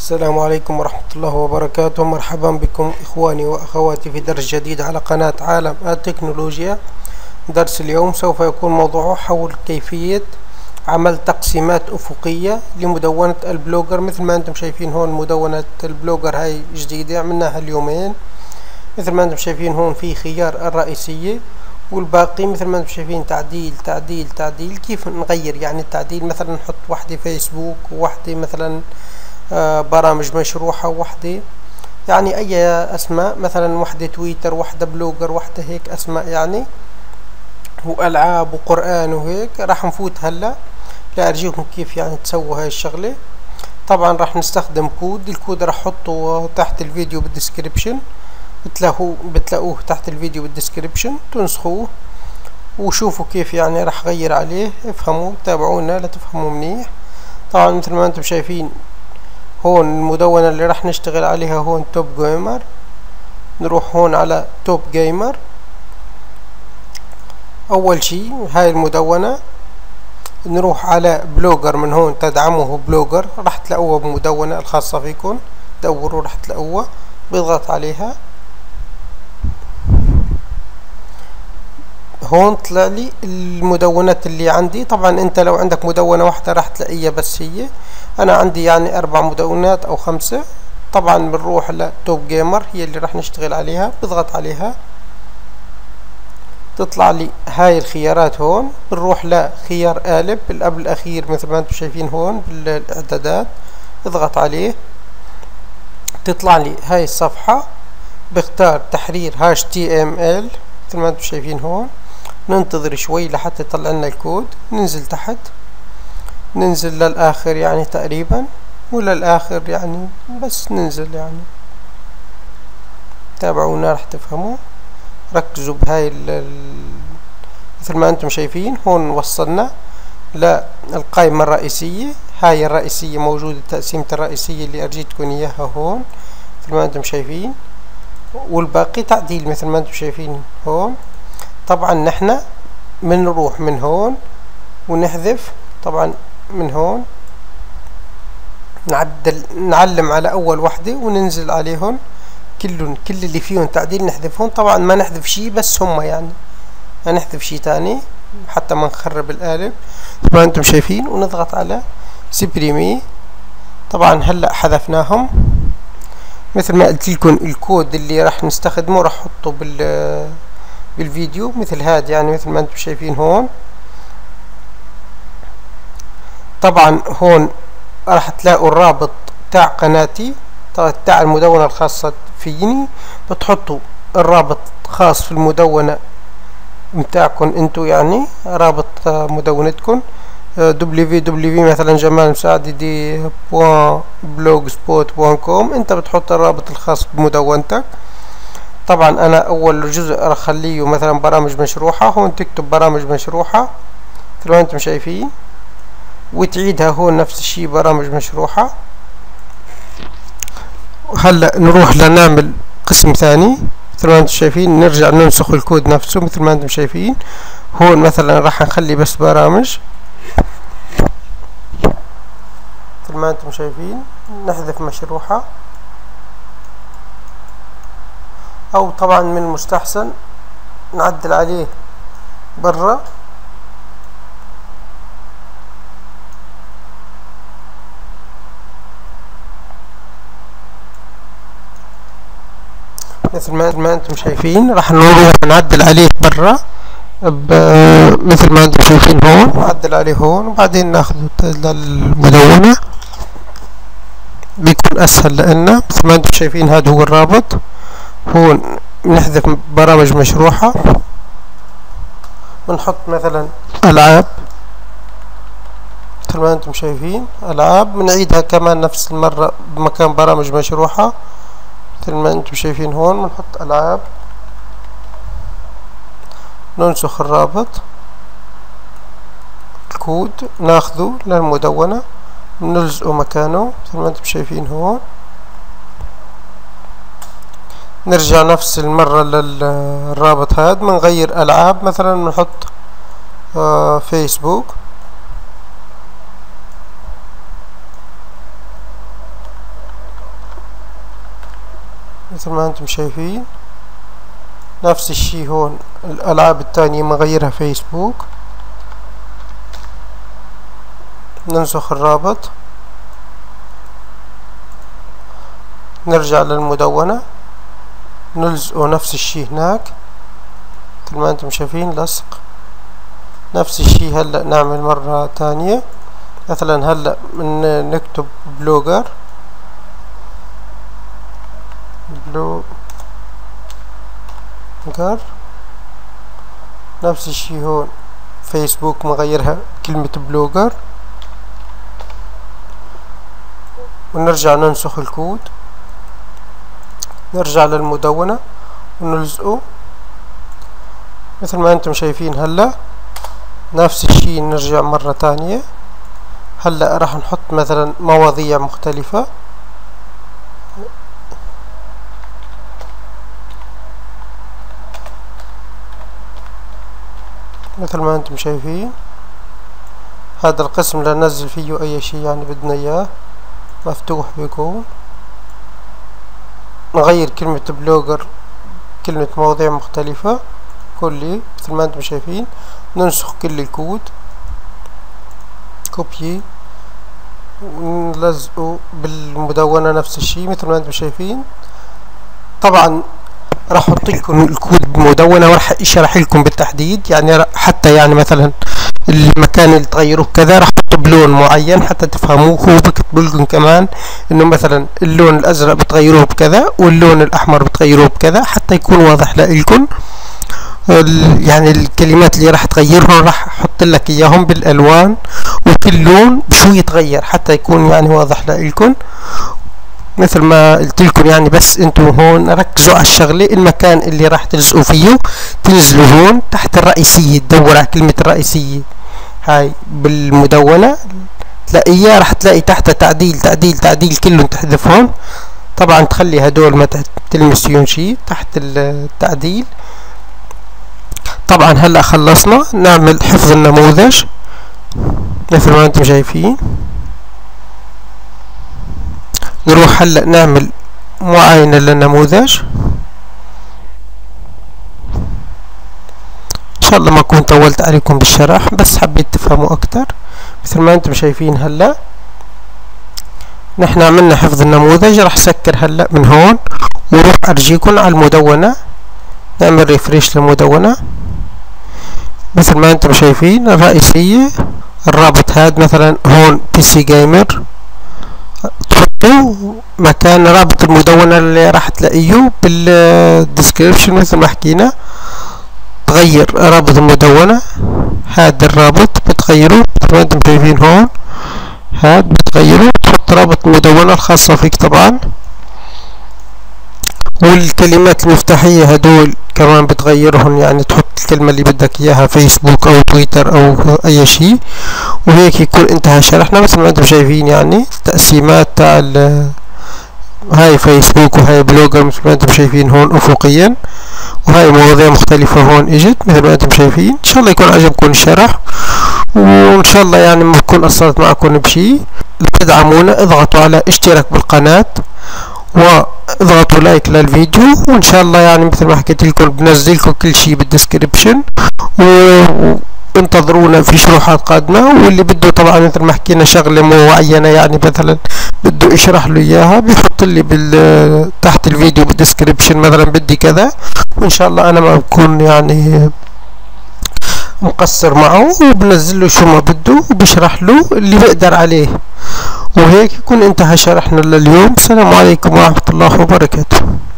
السلام عليكم ورحمة الله وبركاته. مرحبا بكم إخواني وأخواتي في درس جديد على قناة عالم التكنولوجيا. درس اليوم سوف يكون موضوعه حول كيفية عمل تقسيمات أفقية لمدونة البلوجر. مثل ما أنتم شايفين هون مدونة البلوجر هاي جديدة عملناها اليومين. مثل ما أنتم شايفين هون في خيار الرئيسية، والباقي مثل ما انتم شايفين تعديل تعديل تعديل. كيف نغير يعني التعديل؟ مثلا نحط واحدة فيسبوك، وواحدة مثلا برامج مشروحة، وواحدة يعني أي أسماء، مثلا واحدة تويتر، واحدة بلوجر، واحدة هيك أسماء يعني، وألعاب وقرآن وهيك. راح نفوت هلا لأرجيكم كيف يعني تسووا هاي الشغلة. طبعا راح نستخدم الكود راح احطه تحت الفيديو بالديسكريبشن، بتلاقوه تحت الفيديو بالديسكريبشن، تنسخوه وشوفوا كيف يعني راح غير عليه. افهموا، تابعونا لتفهموا منيح. طبعا مثل ما انتم شايفين هون المدونة اللي راح نشتغل عليها هون توب جيمر. نروح هون على توب جيمر. اول شي هاي المدونة نروح على بلوجر، من هون تدعمه بلوجر، راح تلاقوها بمدونة الخاصة فيكم، دوروا راح تلاقوها، بضغط عليها. هون طلع لي المدونات اللي عندي. طبعا انت لو عندك مدونة واحدة راح تلاقيها، بس هي انا عندي يعني 4 مدونات او 5. طبعا بنروح لتوب جيمر هي اللي راح نشتغل عليها، بضغط عليها تطلع لي هاي الخيارات. هون بنروح لخيار قالب القبل الاخير مثل ما انتم شايفين هون بالاعدادات، اضغط عليه تطلع لي هاي الصفحة. بختار تحرير HTML مثل ما انتم شايفين هون. ننتظر شوي لحتى يطلع لنا الكود. ننزل تحت، ننزل للآخر يعني تقريبا، وللآخر يعني، بس ننزل يعني. تابعونا راح تفهموا. ركزوا بهاي مثل ما انتم شايفين هون وصلنا للقائمة الرئيسية. هاي الرئيسية موجودة، تقسيمة الرئيسية اللي أرجيتكم إياها هون مثل ما انتم شايفين، والباقي تعديل مثل ما انتم شايفين هون. طبعا نحن بنروح من هون ونحذف، طبعا من هون نعلم على اول وحدة وننزل عليهم كل اللي فيهم تعديل نحذفهم. طبعا ما نحذف شي، بس هم يعني ما نحذف شي تاني حتى ما نخرب القالب مثل ما انتم شايفين، ونضغط على سبريمي. طبعا هلا حذفناهم. مثل ما قلت لكم الكود اللي راح نستخدمه راح احطه بالفيديو مثل هاد يعني، مثل ما انتم شايفين هون. طبعا هون راح تلاقوا الرابط تاع قناتي، تاع المدونة الخاصة فيني. بتحطوا الرابط خاص في المدونة متاعكم انتو يعني، رابط مدونتكم www مثلا جمال مساعدي .blogspot.com. انت بتحط الرابط الخاص بمدونتك. طبعا انا اول جزء راح اخليه مثلا برامج مشروحة. هون تكتب برامج مشروحة مثل ما انتم شايفين، وتعيدها هون نفس الشي برامج مشروحة. هلا نروح لنعمل قسم ثاني مثل ما انتم شايفين، نرجع ننسخ الكود نفسه مثل ما انتم شايفين. هون مثلا راح نخلي بس برامج مثل ما انتم شايفين، نحذف مشروحة، او طبعا من المستحسن نعدل عليه برا. مثل ما انتم شايفين راح نروح نعدل عليه برا مثل ما انتم شايفين هون، نعدل عليه هون، وبعدين ناخذه للمدونة بيكون اسهل لنا. مثل ما انتم شايفين هذا هو الرابط. هون نحذف برامج مشروحة، بنحط مثلا العاب مثل ما انتم شايفين، العاب بنعيدها كمان نفس المرة بمكان برامج مشروحة مثل ما انتم شايفين هون. بنحط العاب، ننسخ الرابط، الكود ناخذه للمدونة نلزقه مكانه مثل ما انتم شايفين هون. نرجع نفس المرة للرابط هاد، بنغير العاب مثلا بنحط فيسبوك. مثل ما انتم شايفين. نفس الشي هون الألعاب التانية مغيرها فيسبوك. ننسخ الرابط، نرجع للمدونة نلزقه نفس الشي هناك مثل ما انتم شايفين، لصق. نفس الشي هلأ نعمل مرة تانية، مثلا هلأ نكتب بلوجر، نفس الشي هون فيسبوك مغيرها كلمة بلوجر، ونرجع ننسخ الكود، نرجع للمدونة ونلزقه مثل ما انتم شايفين. هلا نفس الشي نرجع مرة تانية. هلا راح نحط مثلا مواضيع مختلفة، مثل ما انتم شايفين. هذا القسم لننزل فيه اي شي يعني بدنا اياه مفتوح بيكون. نغير كلمة بلوجر كلمة مواضيع مختلفة كلي مثل ما انتم شايفين. ننسخ كل الكود، كوبي، ونلزقه بالمدونة نفس الشي مثل ما انتم شايفين. طبعا راح احط لكم الكود بمدونة وراح اشرح لكم بالتحديد، يعني حتى يعني مثلا المكان اللي تغيروه كذا راح احطه بلون معين حتى تفهموه. وبكتب لكم كمان انه مثلا اللون الازرق بتغيروه بكذا واللون الاحمر بتغيروه بكذا حتى يكون واضح لكم. يعني الكلمات اللي راح تغيرهم راح احط لك اياهم بالالوان وكل لون بشو يتغير حتى يكون يعني واضح لكم مثل ما قلت لكم. يعني بس انتم هون ركزوا على الشغله، المكان اللي راح تلزقوا فيه تنزلوا هون تحت الرئيسيه، تدور على كلمه الرئيسيه هاي بالمدونه تلاقيها، راح تلاقي تحت تعديل تعديل تعديل كلهم تحذف هون. طبعا تخلي هدول ما تلمسيون شيء تحت التعديل. طبعا هلا خلصنا، نعمل حفظ النموذج مثل ما انتم شايفين. نروح هلا نعمل معاينة للنموذج. ان شاء الله ما اكون طولت عليكم بالشرح، بس حبيت تفهموا اكتر. مثل ما انتم شايفين هلا نحن عملنا حفظ النموذج. راح سكر هلا من هون وروح ارجيكم على المدونة، نعمل ريفريش للمدونة مثل ما انتم شايفين. الرئيسية الرابط هاد مثلا هون بي سي جيمر، تحطوا مكان رابط المدونة اللي راح تلاقيه بالديسكريبشن مثل ما حكينا. تغير رابط المدونة، هذا الرابط بتغيره مثل ما انتم شايفين هون، هاد بتغيره تحط رابط المدونة الخاصة فيك طبعا. والكلمات المفتاحية هدول كمان بتغيرهم، يعني تحط الكلمة اللي بدك اياها فيسبوك او تويتر او اي شيء. وهيك يكون انتهى شرحنا. مثل ما انتم شايفين يعني التقسيمات تاع هاي فيسبوك وهاي بلوجر مثل ما انتم شايفين هون افقيا، وهاي مواضيع مختلفة هون اجت مثل ما انتم شايفين. ان شاء الله يكون عجبكم الشرح، وان شاء الله يعني ما بكون قصرت معكم بشي. لتدعمونا اضغطوا على اشتراك بالقناة واضغطوا لايك للفيديو، وان شاء الله يعني مثل ما حكيت لكم بنزل لكم كل شيء بالديسكريبشن، وانتظرونا في شروحات قادمة. واللي بده طبعا مثل ما حكينا شغلة معينة يعني مثلا بده يشرح له اياها بيحط لي تحت الفيديو بالديسكريبشن مثلا بدي كذا، وان شاء الله انا ما بكون يعني مقصر معه، وبنزل له شو ما بده وبشرح له اللي بقدر عليه. وهيك يكون انتهى شرحنا لليوم. السلام عليكم ورحمة الله وبركاته.